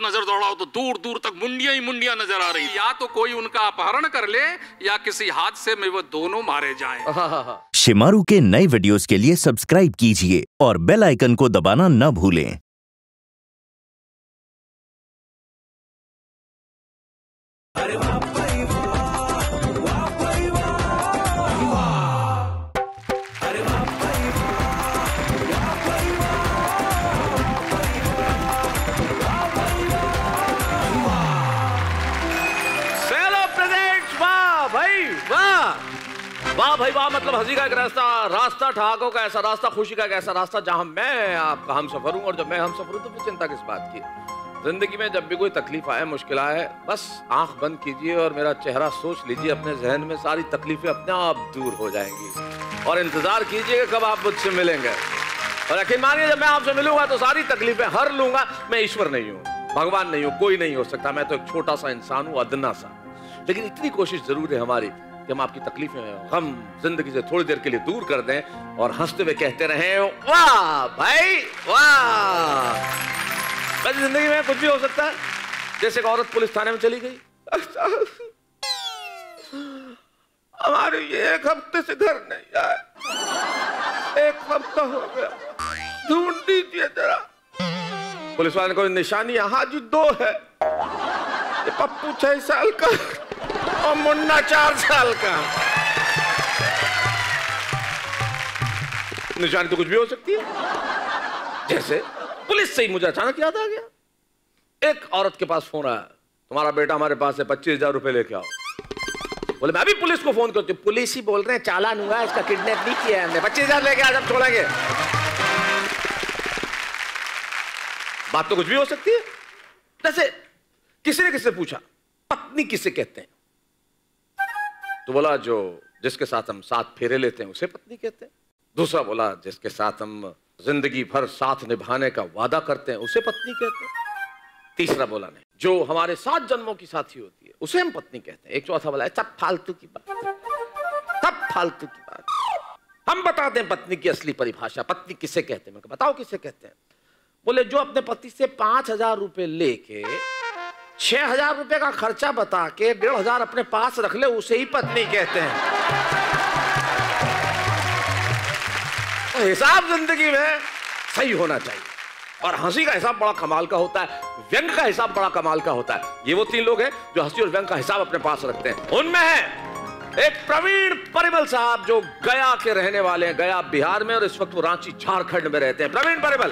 नजर दौड़ाओ तो दूर दूर तक मुंडियां ही मुंडियां नजर आ रही। या तो कोई उनका अपहरण कर ले या किसी हादसे में वो दोनों मारे जाएं। शिमारू के नए वीडियोस के लिए सब्सक्राइब कीजिए और बेल आइकन को दबाना न भूलें। वाह भाई वाह, मतलब हंसी का एक रास्ता ठहाकों का ऐसा रास्ता, खुशी का एक ऐसा रास्ता जहां मैं आपका हम सफर हूं, और जब मैं हम सफर हूं तो फिर चिंता किस बात की। जिंदगी में जब भी कोई तकलीफ आए, मुश्किल आए, बस आंख बंद कीजिए और मेरा चेहरा सोच लीजिए, अपने जहन में सारी तकलीफें अपने आप दूर हो जाएंगी और इंतजार कीजिए कब आप मुझसे मिलेंगे। और यकीन मानिए जब मैं आपसे मिलूंगा तो सारी तकलीफें हर लूंगा। मैं ईश्वर नहीं हूँ, भगवान नहीं हूँ, कोई नहीं हो सकता, मैं तो एक छोटा सा इंसान हूँ, अदना सा। लेकिन इतनी कोशिश जरूर है हमारी कि हम आपकी तकलीफें, हम जिंदगी से थोड़ी देर के लिए दूर कर दें और हंसते हुए कहते रहें वाह भाई वाह। वैसे जिंदगी में कुछ भी हो सकता है। जैसे एक औरत पुलिस थाने में चली गई, हमारे ये एक हफ्ते से घर नहीं आए, एक हफ्ता हो गया, ढूंढ दीजिए जरा। पुलिस वाले को निशानी यहाँ जी 2 है, ये पप्पू 6 साल का और मुन्ना 4 साल का। निशानी तो कुछ भी हो सकती है। जैसे पुलिस से ही मुझे अचानक याद आ गया, एक औरत के पास फोन आया, तुम्हारा बेटा हमारे पास है, 25,000 रुपए लेके आओ। बोले मैं अभी पुलिस को फोन करती हूँ। पुलिस ही बोल रहे हैं चालान हुआ, इसका किडनैप नहीं किया है हमने, 25,000 लेके आ, जब छोड़ेंगे। बात तो कुछ भी हो सकती है। जैसे किसी ने किससे पूछा पत्नी किसे कहते हैं, तो बोला जो जिसके साथ हम 7 फेरे लेते हैं उसे पत्नी कहते हैं। दूसरा बोला जिसके साथ हम जिंदगी भर साथ निभाने का वादा करते हैं उसे पत्नी कहते हैं। तीसरा बोला नहीं, जो हमारे 7 जन्मों की साथी होती है उसे हम पत्नी कहते हैं। एक चौथा बोला सब फालतू की बात, सब फालतू की बात, हम बताते हैं पत्नी की असली परिभाषा, पत्नी किसे कहते हैं। मैं बताओ किसे कहते हैं। बोले जो अपने पति से 5,000 रुपए लेके 6,000 रुपए का खर्चा बता के 1,500 अपने पास रख ले उसे ही पत्नी कहते हैं। तो हिसाब जिंदगी में सही होना चाहिए। और हंसी का हिसाब बड़ा कमाल का होता है, व्यंग का हिसाब बड़ा कमाल का होता है। ये वो 3 लोग हैं जो हंसी और व्यंग का हिसाब अपने पास रखते हैं। उनमें है एक प्रवीण परिमल साहब जो गया के रहने वाले हैं, गया बिहार में, और इस वक्त वो रांची झारखंड में रहते हैं। प्रवीण परिमल,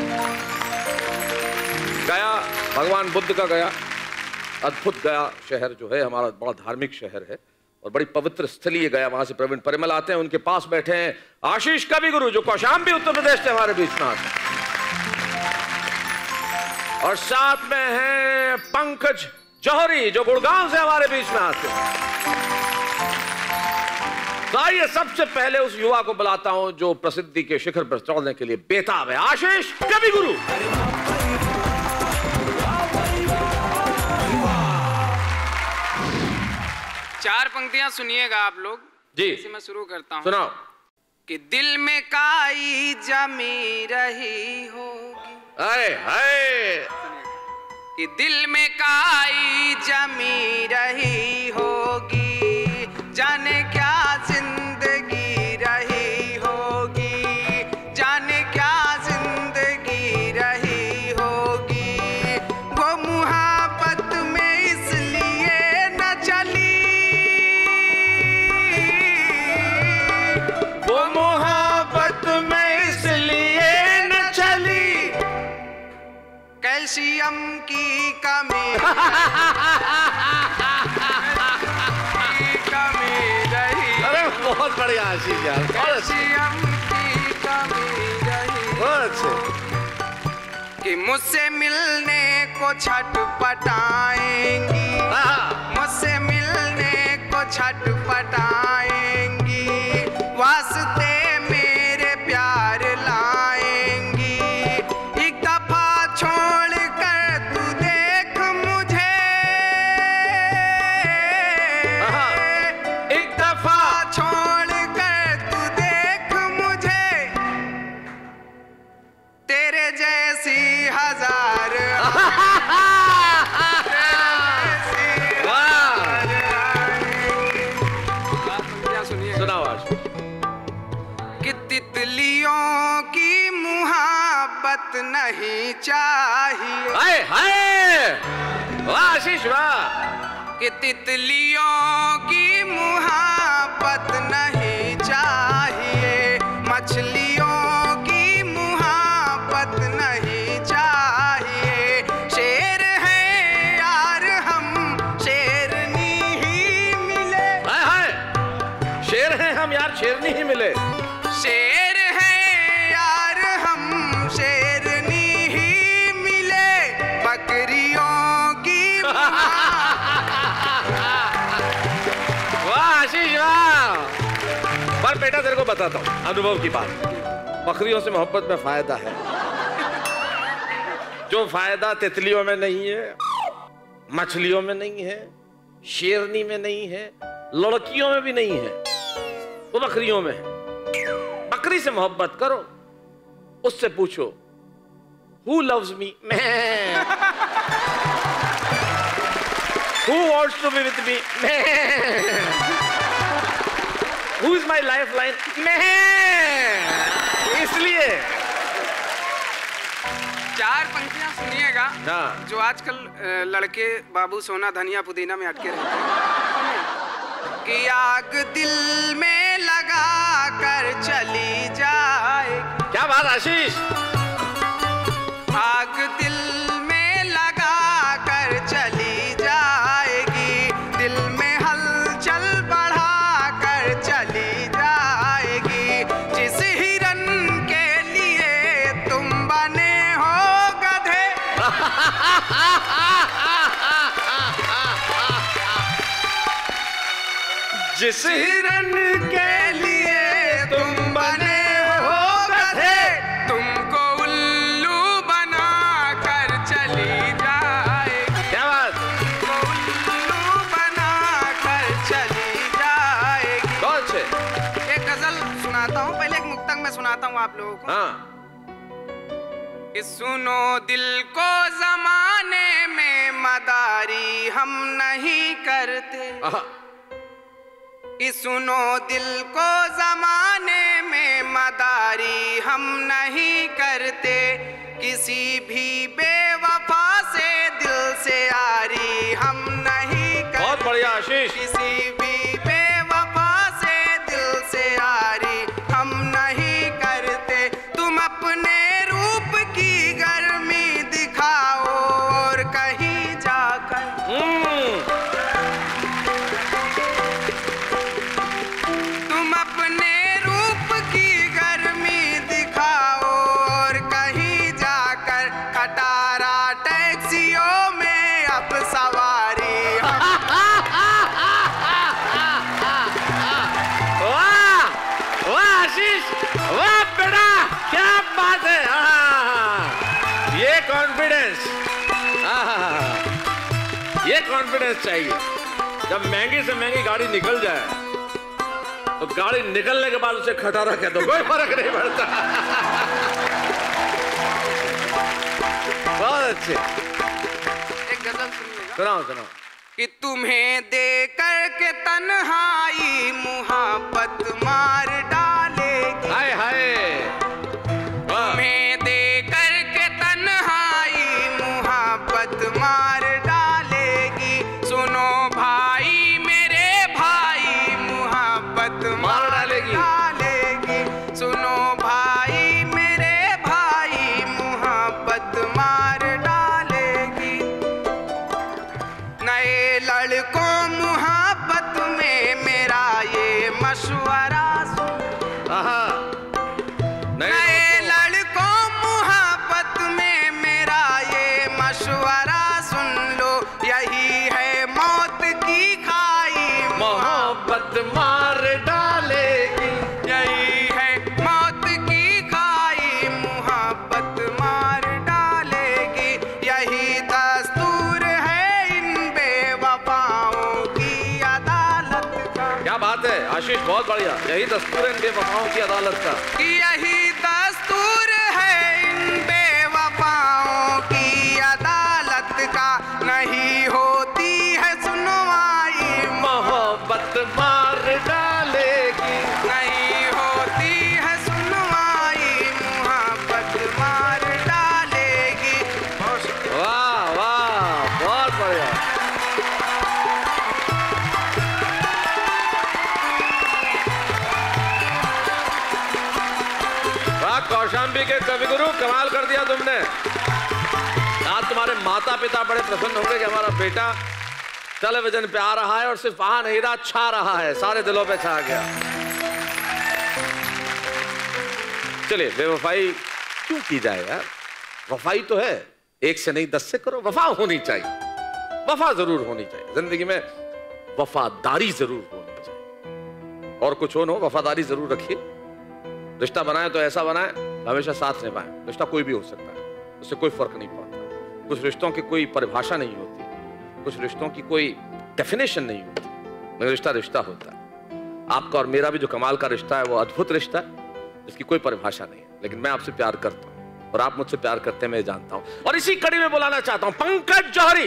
गया भगवान बुद्ध का गया, अद्भुत गया शहर जो है हमारा बड़ा धार्मिक शहर है और बड़ी पवित्र स्थली है गया। वहां से प्रवीण परिमल आते हैं। उनके पास बैठे हैं आशीष कविगुरु जो कौशाम्बी उत्तर प्रदेश से हमारे बीच में आते हैं, और साथ में हैं पंकज जौहरी जो गुड़गांव से हमारे बीच में आते हैं। तो आइए सबसे पहले उस युवा को बुलाता हूं जो प्रसिद्धि के शिखर पर चढ़ने के लिए बेताब है, आशीष कविगुरु। 4 पंक्तियां सुनिएगा आप लोग जी। इसे मैं शुरू करता हूं। सुनाओ। कि दिल में काई जमी रही होगी, अरे हाय, कि दिल में काई जमी रही होगी, जाने क्या जिंदगी रही होगी, जाने क्या जिंदगी रही होगी। वो मुहब्बत में इसलिए न चली, वो मुहब्बत में इसलिए न चली, कैल्शियम की कमी रही। अरे बहुत बढ़िया आशीष यार, कैल्शियम की कमी रही। बहुत अच्छे। कि मुझसे मिलने को छटपटाएंगी, मुझसे मिलने को छटपटाएंगी, वास्ते मेरे प्यार लाएंगी। एक दफा छोड़ कर तू देख मुझे, एक दफा छोड़ कर तू देख मुझे, तेरे जैसी 1000 नहीं चाहिए। हाय हाय, वाह आशीष वाह। कि तितलियों की मुहाबत नहीं चाहिए, मछलियों की मुहाबत नहीं चाहिए। शेर है यार हम, शेरनी ही मिले। हाय हाय, शेर हैं हम यार, शेरनी ही मिले। शेर है यार हम, शेरनी ही मिले। बकरियों की वाह आशीष वाह। पर बेटा तेरे को बताता हूँ अनुभव की बात, बकरियों से मोहब्बत में फायदा है, जो फायदा तितलियों में नहीं है, मछलियों में नहीं है, शेरनी में नहीं है, लड़कियों में भी नहीं है, वो बकरियों में है। बकरी से मोहब्बत करो, उससे पूछो हु लव्स मी, मैं। Who wants to be with me? मैं। Who is my lifeline? मैं। इसलिए 4 पंक्तियां सुनिएगा हाँ। जो आजकल लड़के बाबू सोना धनिया पुदीना में अटके रहते हैं। कि आग दिल में लगा कर चली जाए। क्या बात आशीष। आग दिल में लगा कर चली जाएगी, दिल में हलचल बढ़ा कर चली जाएगी। जिस हिरन के लिए तुम बने हो गधे, जिस हिरन के लिए तुम बने हो गधे, तुमको उल्लू बना कर चली जाएगी। क्या बात। तुमको उल्लू बना कर चली जाएगी। बहुत अच्छे। एक गजल सुनाता हूँ, पहले एक मुक्तक में सुनाता हूँ आप लोगों को। हाँ। कि सुनो दिल को जमाने में मदारी हम नहीं करते। कि सुनो दिल को जमाने में मदारी हम नहीं करते। किसी भी बेवफा से दिल से यारी हम नहीं करते। बहुत बढ़िया आशीष। किसी भी बेवफा से दिल से यारी हम नहीं करते। तुम अपने रूप की गर्मी दिखाओ और कहीं जाकर, तुम अपने रूप की गर्मी दिखाओ और कहीं जाकर। खटारा टैक्सियों में अब सवारी वाह वाह आशीष वाह बेटा, क्या बात है। ये कॉन्फिडेंस, ये कॉन्फिडेंस चाहिए। जब महंगी से महंगी गाड़ी निकल जाए तो गाड़ी निकलने के बाद उसे खटारा कह दो, कोई फर्क नहीं पड़ता। बहुत अच्छे। एक गजल सुनिएगा। सुनाओ सुनाओ। कि तुम्हें देकर के तन्हाई मुहाबत मार डालेगी। हाय हाय। तुम्हें देकर के तन्हाई मुहाबत मार डालेगी। सुनो भाई मेरे भाई मुहाबत मार डालेगी। सुनो भाई मेरे भाई मुहाबत मार डालेगी। नए लड़कों मुहाबत में मेरा ये मशवरा सुन। नए लड़कों मुहाबत में मेरा ये मशवरा सुन लो। यही है मौत की खाई मोहब्बत मार डालेगी। यही है मौत की खाई मुहाबत मार डालेगी। यही दस्तूर है इन बेवफाओं की अदालत का। क्या बात है आशीष, बहुत बढ़िया। यही दस्तूर है इन बेवफाओं की अदालत का। कि यही दस्तूर है इन बेवफाओं की अदालत का। नहीं होती है सुनवाई मोहब्बत मार डालेगी। नहीं होती है सुनवाई मुहाबत मार डालेगी। वाह कौशाम्बी के कविगुरु, कमाल कर दिया तुमने। आज तुम्हारे माता पिता बड़े प्रसन्न होंगे कि हमारा बेटा टेलीविजन पे आ रहा है और सिर्फ आ नहीं रहा, छा रहा है, सारे दिलों पे छा गया। चलिए, बेवफाई क्यों की जाए यार, वफाई तो है, 1 से नहीं 10 से करो, वफा होनी चाहिए, वफा जरूर होनी चाहिए जिंदगी में, वफादारी जरूर होनी चाहिए। और कुछ हो ना, वफादारी जरूर रखिए। रिश्ता बनाए तो ऐसा बनाए हमेशा साथ निभाएं। रिश्ता कोई भी हो सकता है, उससे कोई फर्क नहीं पड़ता। कुछ रिश्तों की कोई परिभाषा नहीं होती, कुछ रिश्तों की कोई डेफिनेशन नहीं होती, मगर रिश्ता रिश्ता होता है। आपका और मेरा भी जो कमाल का रिश्ता है वो अद्भुत रिश्ता है, जिसकी कोई परिभाषा नहीं है। लेकिन मैं आपसे प्यार करता हूं और आप मुझसे प्यार करते हैं, मैं जानता हूं। और इसी कड़ी में बुलाना चाहता हूं पंकज जौहरी।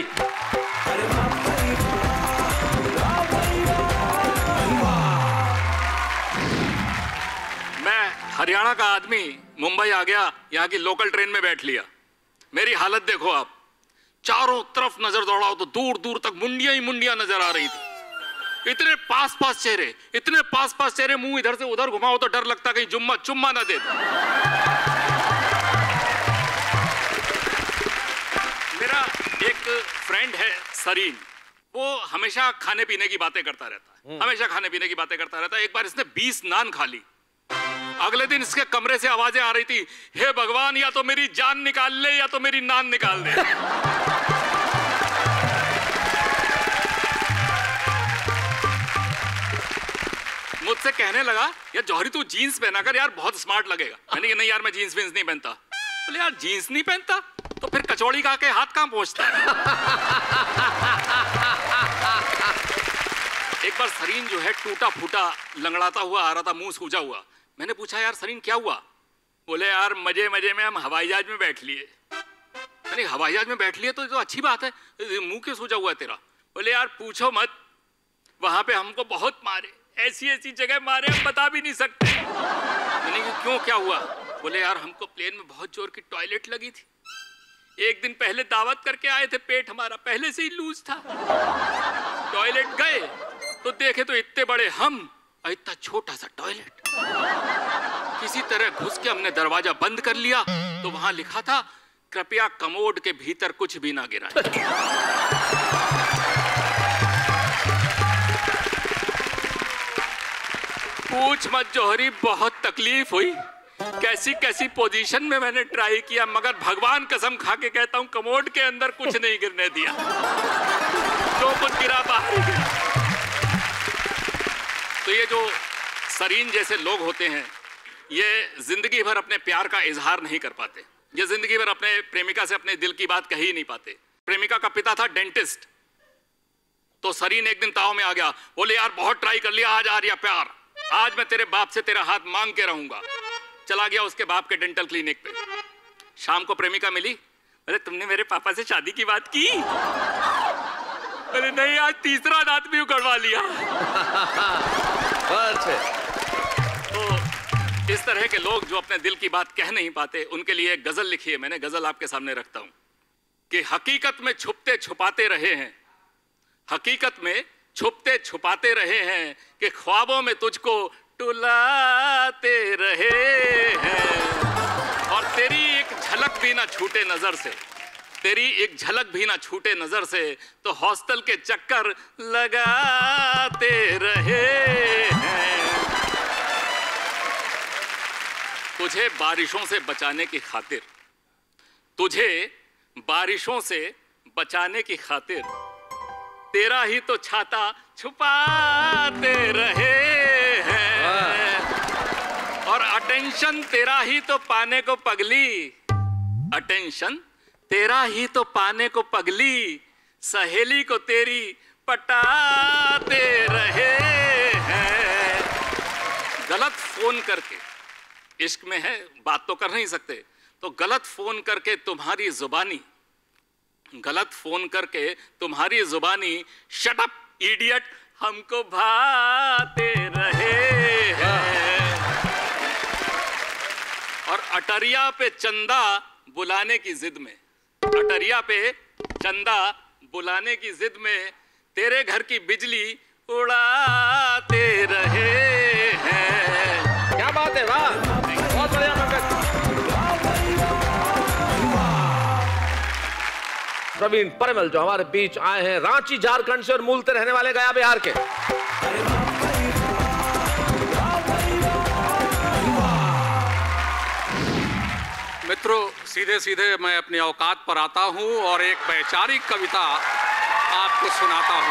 मैं हरियाणा का आदमी मुंबई आ गया, यहाँ की लोकल ट्रेन में बैठ लिया। मेरी हालत देखो आप, चारों तरफ नजर दौड़ाओ तो दूर दूर तक मुंडियां ही मुंडियां नजर आ रही थी। इतने पास पास चेहरे, इतने पास पास चेहरे, मुंह इधर से उधर घुमाओ तो डर लगता कहीं जुम्मा चुम्मा ना दे। मेरा एक फ्रेंड है सरीन, वो हमेशा खाने पीने की बातें करता रहता है, हमेशा खाने पीने की बातें करता रहता है। एक बार इसने 20 नान खा ली। अगले दिन इसके कमरे से आवाजें आ रही थी, हे भगवान, या तो मेरी जान निकाल ले या तो मेरी नान निकाल दे। मुझसे कहने लगा, यार जौहरी तू जीन्स पहना कर यार, बहुत स्मार्ट लगेगा। मैंने कहा नहीं यार, मैं जीन्स विन्स नहीं पहनता। बोले यार जीन्स नहीं पहनता तो फिर कचौड़ी खा के हाथ कहां पहुंचता है? एक बार सरीन जो है टूटा फूटा लंगड़ाता हुआ आ रहा था, मुंह सूजा हुआ। मैंने पूछा यार सरीन क्या हुआ? बोले यार मजे मजे में हम हवाई जहाज में बैठ लिए। मैंने हवाई जहाज में बैठ लिए तो अच्छी बात है, मुंह क्यों सूजा हुआ है तेरा? बोले यार पूछो मत, वहां पे हमको बहुत मारे, ऐसी ऐसी जगह मारे हम बता भी नहीं सकते। मैंने कहा क्यों, क्या हुआ? बोले यार हमको प्लेन में बहुत जोर की टॉयलेट लगी थी। एक दिन पहले दावत करके आए थे, पेट हमारा पहले से ही लूज था। टॉयलेट गए तो देखे तो इतने बड़े हम और इतना छोटा सा टॉयलेट। किसी तरह घुस के हमने दरवाजा बंद कर लिया तो वहां लिखा था, कृपया कमोड के भीतर कुछ भी ना गिराएं। पूछ मत जौहरी, बहुत तकलीफ हुई, कैसी कैसी पोजीशन में मैंने ट्राई किया, मगर भगवान कसम खा के कहता हूं कमोड के अंदर कुछ नहीं गिरने दिया। जो कुछ गिरा बाहर ही गिरा। तो ये जो सरीन जैसे लोग होते हैं, ये जिंदगी भर अपने प्यार का इजहार नहीं कर पाते, ये जिंदगी भर अपने प्रेमिका से अपने दिल की बात कह ही नहीं पाते। प्रेमिका का पिता था डेंटिस्ट, तो सरीन एक दिन ताव में आ गया, बोले यार बहुत ट्राई कर लिया, आज आ रहा प्यार, आज मैं तेरे बाप से तेरा हाथ मांग के रहूंगा। चला गया उसके बाप के डेंटल क्लिनिक पे। शाम को प्रेमिका मिली, बोले तुमने मेरे पापा से शादी की बात की? बोले नहीं, आज तीसरा दांत भी उखड़वा लिया। तो इस तरह के लोग जो अपने दिल की बात कह नहीं पाते, उनके लिए एक गजल लिखी है मैंने, गजल आपके सामने रखता हूं कि हकीकत में छुपते छुपाते रहे हैं, हकीकत में छुपते छुपाते रहे हैं कि ख्वाबों में तुझको टुलाते रहे हैं। और तेरी एक झलक भी ना छूटे नजर से, तेरी एक झलक भी ना छूटे नजर से, तो हॉस्टल के चक्कर लगाते रहे हैं। तुझे बारिशों से बचाने की खातिर, तुझे बारिशों से बचाने की खातिर, तेरा ही तो छाता छुपाते रहे हैं। और अटेंशन तेरा ही तो पाने को पगली, अटेंशन तेरा ही तो पाने को पगली, सहेली को तेरी पटाते रहे हैं। गलत फोन करके, इश्क में है बात तो कर नहीं सकते, तो गलत फोन करके तुम्हारी जुबानी, गलत फोन करके तुम्हारी जुबानी, शट अप इडियट हमको भाते रहे हैं। और अटरिया पे चंदा बुलाने की जिद में, अटरिया पे चंदा बुलाने की जिद में, तेरे घर की बिजली उड़ाते रहे हैं। क्या बात है, वाह, बहुत बढ़िया पंकज। प्रवीण परिमल जो हमारे बीच आए हैं रांची झारखंड से और मूलतः रहने वाले गया बिहार के। मित्रों, सीधे सीधे मैं अपनी औकात पर आता हूं और एक वैचारिक कविता आपको सुनाता हूं।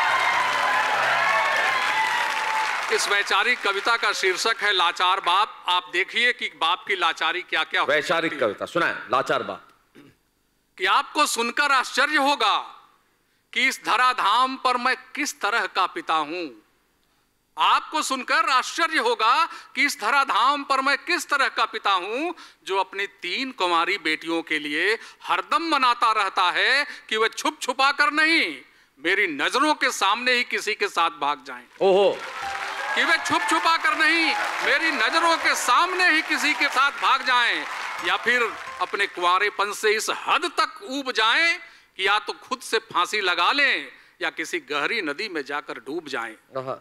इस वैचारिक कविता का शीर्षक है लाचार बाप। आप देखिए कि बाप की लाचारी क्या क्या होती है। वैचारिक कविता सुनाए, लाचार बाप। कि आपको सुनकर आश्चर्य होगा कि इस धराधाम पर मैं किस तरह का पिता हूं। आपको सुनकर आश्चर्य होगा कि इस धराधाम पर मैं किस तरह का पिता हूं जो अपनी 3 कुंवारी बेटियों के लिए हरदम मनाता रहता है कि वे छुप छुपा कर नहीं, मेरी नजरों के सामने ही किसी के साथ भाग जाएं। ओहो, कि वे छुप छुपा कर नहीं, मेरी नजरों के सामने ही किसी के साथ भाग जाएं, या फिर अपने कुंवारेपन से इस हद तक ऊब जाएं कि या तो खुद से फांसी लगा लें या किसी गहरी नदी में जाकर डूब जाएं।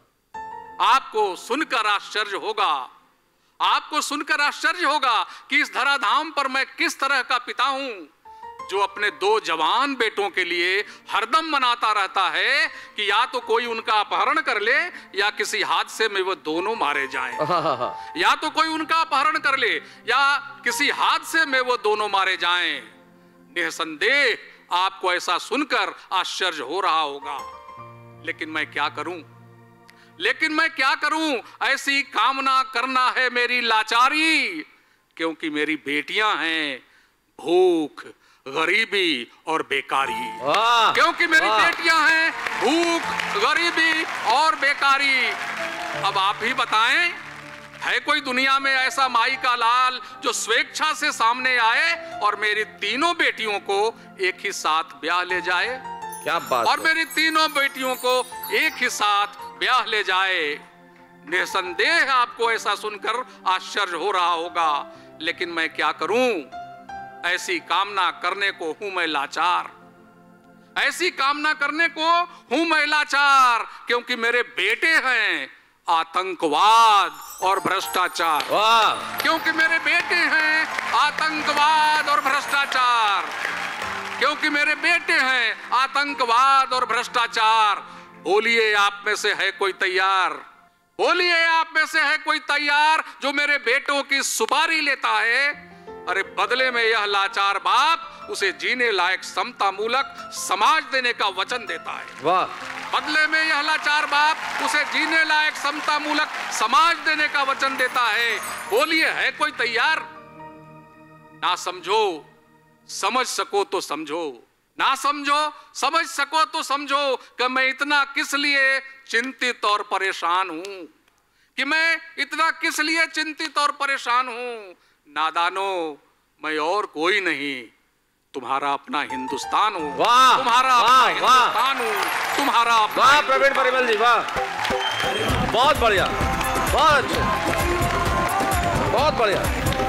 आपको सुनकर आश्चर्य होगा, आपको सुनकर आश्चर्य होगा कि इस धराधाम पर मैं किस तरह का पिता हूं जो अपने 2 जवान बेटों के लिए हरदम मनाता रहता है कि या तो कोई उनका अपहरण कर ले या किसी हादसे में वो दोनों मारे जाएं। या तो कोई उनका अपहरण कर ले या किसी हादसे में वो दोनों मारे जाएं। निसंदेह आपको ऐसा सुनकर आश्चर्य हो रहा होगा, लेकिन मैं क्या करूं, लेकिन मैं क्या करूं, ऐसी कामना करना है मेरी लाचारी, क्योंकि मेरी बेटियां हैं भूख, गरीबी और बेकारी। क्योंकि मेरी बेटियां हैं भूख, गरीबी और बेकारी। अब आप ही बताएं, है कोई दुनिया में ऐसा माई का लाल जो स्वेच्छा से सामने आए और मेरी 3 बेटियों को एक ही साथ ब्याह ले जाए? क्या बात और मेरी 3 बेटियों को एक ही साथ ब्याह ले जाए। निसंदेह आपको ऐसा सुनकर आश्चर्य हो रहा होगा, लेकिन मैं क्या करूं, ऐसी कामना करने को हूं मैं लाचार, ऐसी कामना करने को हूं मैं लाचार, क्योंकि मेरे बेटे हैं आतंकवाद और भ्रष्टाचार। क्योंकि मेरे बेटे हैं आतंकवाद और भ्रष्टाचार, क्योंकि मेरे बेटे हैं आतंकवाद और भ्रष्टाचार। बोलिए आप में से है कोई तैयार, बोलिए आप में से है कोई तैयार जो मेरे बेटों की सुपारी लेता है? अरे बदले में यह लाचार बाप उसे जीने लायक समता मूलक समाज देने का वचन देता है। वाह, बदले में यह लाचार बाप उसे जीने लायक समता मूलक समाज देने का वचन देता है। बोलिए है कोई तैयार? ना समझो, समझ सको तो समझो, ना समझो, समझ सको तो समझो कि मैं इतना किस लिए चिंतित और परेशान हूं, कि मैं इतना किस लिए चिंतित और परेशान हूं। नादानो, मैं और कोई नहीं, तुम्हारा अपना हिंदुस्तान हूं। वाह, तुम्हारा अपना हिंदुस्तान हूं, तुम्हारा अपना। वाह प्रवीण परिमल जी, वाह, बहुत बढ़िया, बहुत अच्छे, बहुत बढ़िया।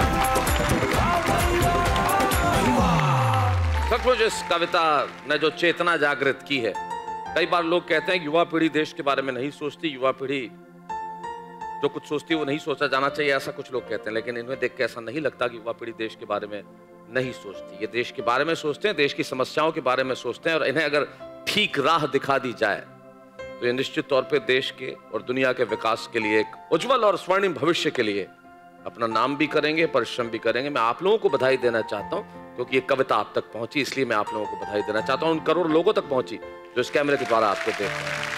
सचमुच इस कविता ने जो चेतना जागृत की है। कई बार लोग कहते हैं युवा पीढ़ी देश के बारे में नहीं सोचती, युवा पीढ़ी जो कुछ सोचती है वो नहीं सोचा जाना चाहिए, ऐसा कुछ लोग कहते हैं, लेकिन इन्हें देख के ऐसा नहीं लगता कि युवा पीढ़ी देश के बारे में नहीं सोचती। ये देश के बारे में सोचते हैं, देश की समस्याओं के बारे में सोचते हैं, और इन्हें अगर ठीक राह दिखा दी जाए तो ये निश्चित तौर पे देश के और दुनिया के विकास के लिए एक उज्जवल और स्वर्णिम भविष्य के लिए अपना नाम भी करेंगे, परिश्रम भी करेंगे। मैं आप लोगों को बधाई देना चाहता हूँ क्योंकि ये कविता आप तक पहुंची, इसलिए मैं आप लोगों को बधाई देना चाहता हूँ। उन करोड़ लोगों तक पहुंची जो इस कैमरे के द्वारा आपको देख रहे हैं।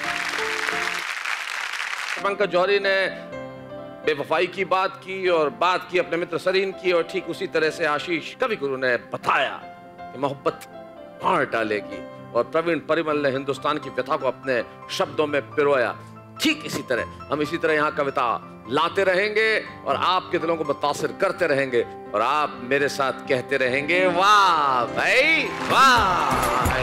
पंकज जौहरी ने बेवफाई की बात की और बात की अपने मित्र सरीन की, और ठीक उसी तरह से आशीष कविगुरु ने बताया कि मोहब्बत फाड़ डालेगी, और प्रवीण परिमल ने हिंदुस्तान की व्यथा को अपने शब्दों में पिरोया। ठीक इसी तरह हम इसी तरह यहाँ कविता लाते रहेंगे और आपके दिलों को मुतासिर करते रहेंगे, और आप मेरे साथ कहते रहेंगे वाह भाई वाह।